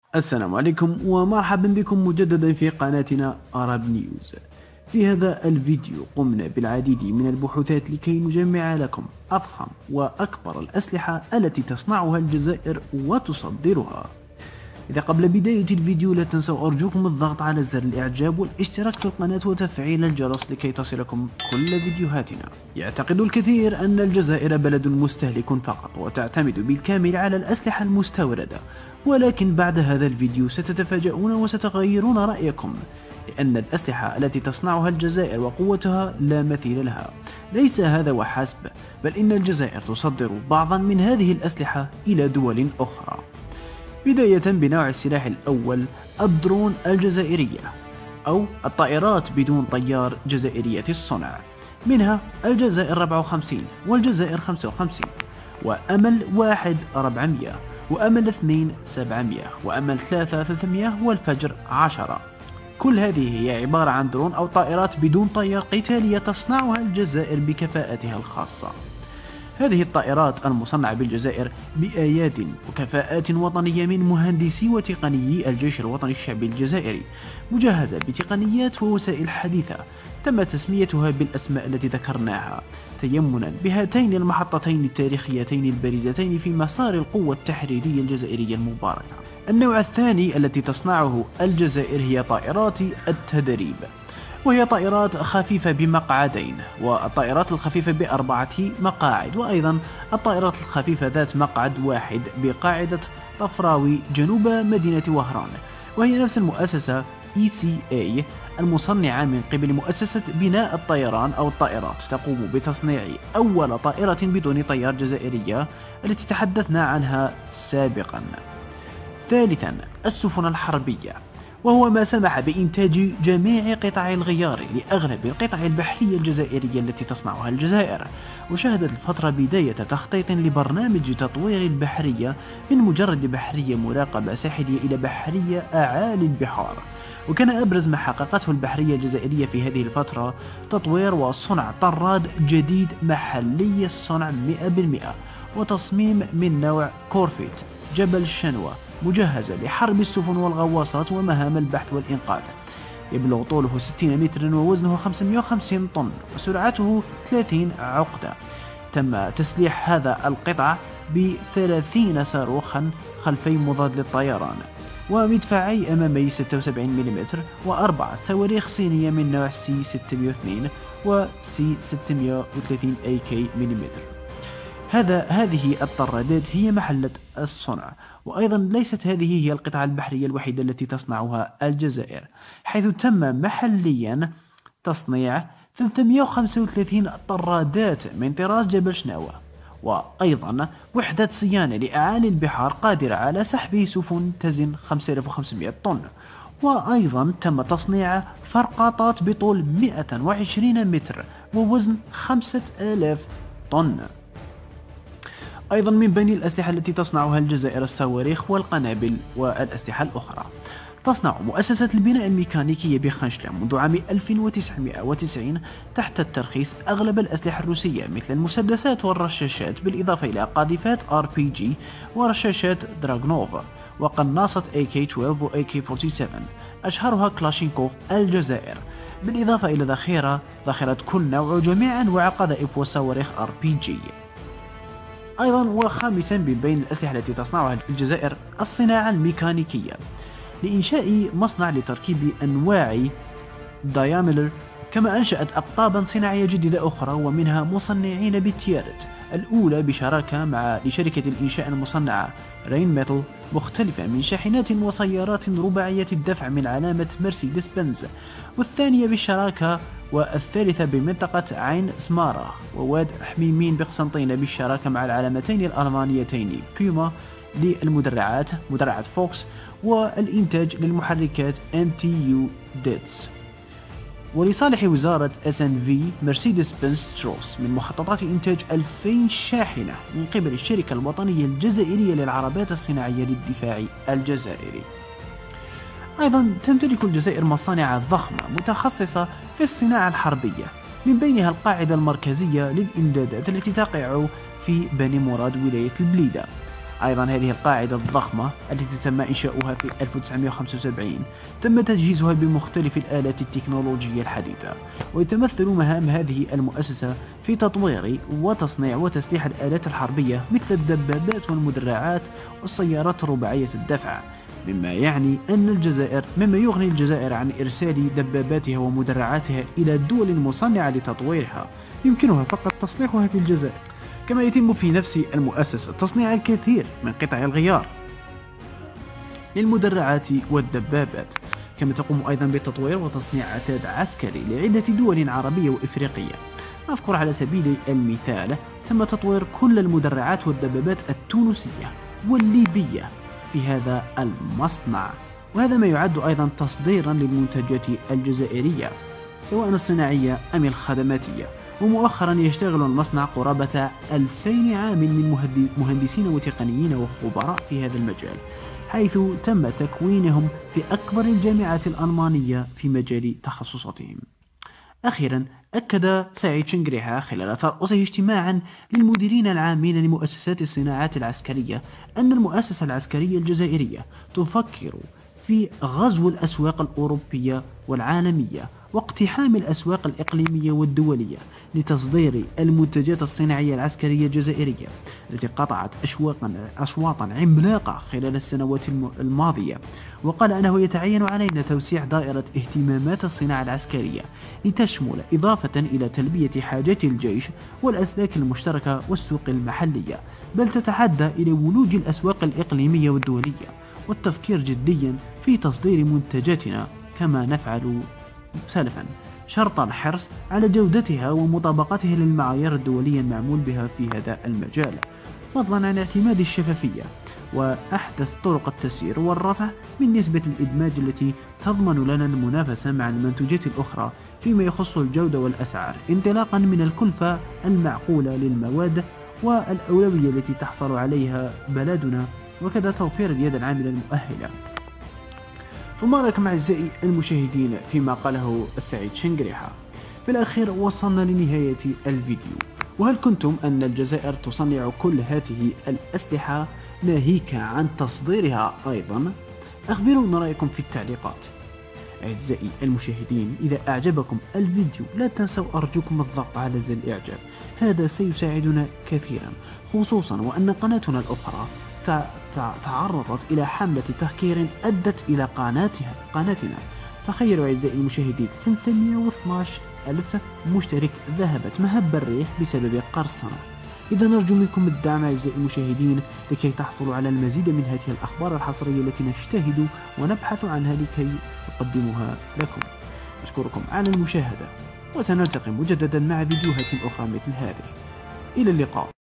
السلام عليكم ومرحبا بكم مجددا في قناتنا أراب نيوز. في هذا الفيديو قمنا بالعديد من البحوثات لكي نجمع لكم أضخم وأكبر الأسلحة التي تصنعها الجزائر وتصدرها. إذا قبل بداية الفيديو لا تنسوا أرجوكم الضغط على زر الإعجاب والاشتراك في القناة وتفعيل الجرس لكي تصلكم كل فيديوهاتنا. يعتقد الكثير أن الجزائر بلد مستهلك فقط وتعتمد بالكامل على الأسلحة المستوردة، ولكن بعد هذا الفيديو ستتفاجؤون وستغيرون رأيكم، لأن الأسلحة التي تصنعها الجزائر وقوتها لا مثيل لها. ليس هذا وحسب، بل إن الجزائر تصدر بعضا من هذه الأسلحة إلى دول أخرى. بداية بنوع السلاح الأول، الدرون الجزائرية أو الطائرات بدون طيار جزائرية الصنع، منها الجزائر 54 والجزائر 55 وأمل 1 400 وأمل 2 700 وأمل 3 300 والفجر 10. كل هذه هي عبارة عن درون أو طائرات بدون طيار قتالية تصنعها الجزائر بكفاءتها الخاصة. هذه الطائرات المصنعة بالجزائر بآيات وكفاءات وطنية من مهندسي وتقنيي الجيش الوطني الشعبي الجزائري، مجهزة بتقنيات ووسائل حديثة تم تسميتها بالأسماء التي ذكرناها، تيمنا بهاتين المحطتين التاريخيتين البارزتين في مسار القوة التحريرية الجزائرية المباركة. النوع الثاني التي تصنعه الجزائر هي طائرات التدريب، وهي طائرات خفيفة بمقعدين، والطائرات الخفيفة ب4 مقاعد، وأيضا الطائرات الخفيفة ذات مقعد واحد بقاعدة طفراوي جنوب مدينة وهران، وهي نفس المؤسسة ECA المصنعة من قبل مؤسسة بناء الطيران أو الطائرات، تقوم بتصنيع أول طائرة بدون طيار جزائرية التي تحدثنا عنها سابقا. ثالثا، السفن الحربية، وهو ما سمح بإنتاج جميع قطع الغيار لأغلب القطع البحرية الجزائرية التي تصنعها الجزائر، وشهدت الفترة بداية تخطيط لبرنامج تطوير البحرية من مجرد بحرية مراقبة ساحلية إلى بحرية أعالي البحار. وكان أبرز ما حققته البحرية الجزائرية في هذه الفترة تطوير وصنع طراد جديد محلي الصنع 100% وتصميم من نوع كورفيت جبل الشنوة، مجهزة لحرب السفن والغواصات ومهام البحث والإنقاذ. يبلغ طوله 60 مترا ووزنه 550 طن وسرعته 30 عقدة. تم تسليح هذا القطع ب30 صاروخا خلفي مضاد للطيران ومدفعي أمامي 76 ملم و4 صواريخ صينية من نوع سي 602 وسي 630 AK ملم. هذه الطرادات هي محلة الصنع، وأيضا ليست هذه هي القطعة البحرية الوحيدة التي تصنعها الجزائر، حيث تم محليا تصنيع 335 طرادات من طراز جبل شناوة، وأيضا وحدة صيانة لأعالي البحار قادرة على سحب سفن تزن 5500 طن، وأيضا تم تصنيع فرقاطات بطول 120 متر ووزن 5000 طن. أيضا من بين الأسلحة التي تصنعها الجزائر الصواريخ والقنابل والأسلحة الأخرى. تصنع مؤسسة البناء الميكانيكية بخنشلة منذ عام 1990 تحت الترخيص أغلب الأسلحة الروسية مثل المسدسات والرشاشات، بالإضافة إلى قاذفات RPG ورشاشات دراغنوف وقناصة AK-12 و AK-47، أشهرها كلاشينكوف الجزائر، بالإضافة إلى ذخيرة كل نوع وجميع أنواع قذائف وصواريخ RPG. أيضا وخامسا من بين الأسلحة التي تصنعها الجزائر الصناعة الميكانيكية، لإنشاء مصنع لتركيب أنواع داياميلر، كما أنشأت أقطابا صناعية جديدة أخرى ومنها مصنعين بالتيارات، الأولى بشراكة مع لشركة الإنشاء المصنعة رين ميتال، مختلفة من شاحنات وسيارات رباعية الدفع من علامة مرسيدس بنز، والثانية بالشراكة، والثالثة بمنطقة عين سمارة وواد حميمين بقسنطينة بالشراكة مع العلامتين الألمانيتين بيوما للمدرعات مدرعة فوكس، والإنتاج للمحركات MTU ديتس. ولصالح وزارة SNV مرسيدس بنز ستروس من مخططات إنتاج 2000 شاحنة من قبل الشركة الوطنية الجزائرية للعربات الصناعية للدفاع الجزائري. أيضا تمتلك الجزائر مصانع ضخمة متخصصة في الصناعة الحربية، من بينها القاعدة المركزية للإمدادات التي تقع في بني مراد ولاية البليدة، أيضا هذه القاعدة الضخمة التي تم إنشاؤها في 1975 تم تجهيزها بمختلف الآلات التكنولوجية الحديثة، ويتمثل مهام هذه المؤسسة في تطوير وتصنيع وتسليح الآلات الحربية مثل الدبابات والمدرعات والسيارات رباعية الدفع، مما يغني الجزائر عن إرسال دباباتها ومدرعاتها إلى دول مصنعة لتطويرها يمكنها فقط تصليحها في الجزائر. كما يتم في نفس المؤسسة تصنيع الكثير من قطع الغيار للمدرعات والدبابات، كما تقوم أيضا بتطوير وتصنيع عتاد عسكري لعدة دول عربية وإفريقية. نذكر على سبيل المثال تم تطوير كل المدرعات والدبابات التونسية والليبية في هذا المصنع، وهذا ما يعد أيضا تصديرا للمنتجات الجزائرية سواء الصناعية أم الخدماتية. ومؤخرا يشتغل المصنع قرابة 2000 عامل من مهندسين وتقنيين وخبراء في هذا المجال، حيث تم تكوينهم في أكبر الجامعات الألمانية في مجال تخصصاتهم. أخيرا أكد سعيد شنقريحة خلال ترأسه اجتماعا للمديرين العامين لمؤسسات الصناعات العسكرية أن المؤسسة العسكرية الجزائرية تفكر في غزو الأسواق الأوروبية والعالمية واقتحام الأسواق الإقليمية والدولية لتصدير المنتجات الصناعية العسكرية الجزائرية التي قطعت أشواطا عملاقة خلال السنوات الماضية. وقال أنه يتعين علينا توسيع دائرة اهتمامات الصناعة العسكرية لتشمل إضافة إلى تلبية حاجات الجيش والأسلاك المشتركة والسوق المحلية، بل تتعدى إلى ولوج الأسواق الإقليمية والدولية، والتفكير جديا في تصدير منتجاتنا كما نفعل سلفا، شرط الحرص على جودتها ومطابقتها للمعايير الدولية المعمول بها في هذا المجال، فضلا عن اعتماد الشفافية وأحدث طرق التسيير والرفع من نسبة الإدماج التي تضمن لنا المنافسة مع المنتوجات الأخرى فيما يخص الجودة والأسعار، انطلاقا من الكلفة المعقولة للمواد والأولوية التي تحصل عليها بلدنا، وكذا توفير اليد العاملة المؤهلة. ثم رأيكم أعزائي المشاهدين فيما قاله السعيد شنقريحة. في الأخير وصلنا لنهاية الفيديو، وهل كنتم أن الجزائر تصنع كل هذه الأسلحة ناهيك عن تصديرها أيضا؟ أخبرونا رأيكم في التعليقات. أعزائي المشاهدين، إذا أعجبكم الفيديو لا تنسوا أرجوكم الضغط على زر الإعجاب، هذا سيساعدنا كثيرا، خصوصا وأن قناتنا الأخرى تعرضت إلى حملة تهكير أدت إلى قناتنا. تخيلوا أعزائي المشاهدين 312 ألف مشترك ذهبت مهب الريح بسبب قرصنة. إذا نرجو منكم الدعم أعزائي المشاهدين لكي تحصلوا على المزيد من هذه الأخبار الحصرية التي نجتهد ونبحث عنها لكي نقدمها لكم. أشكركم على المشاهدة، وسنلتقي مجددا مع فيديوهات أخرى مثل هذه. إلى اللقاء.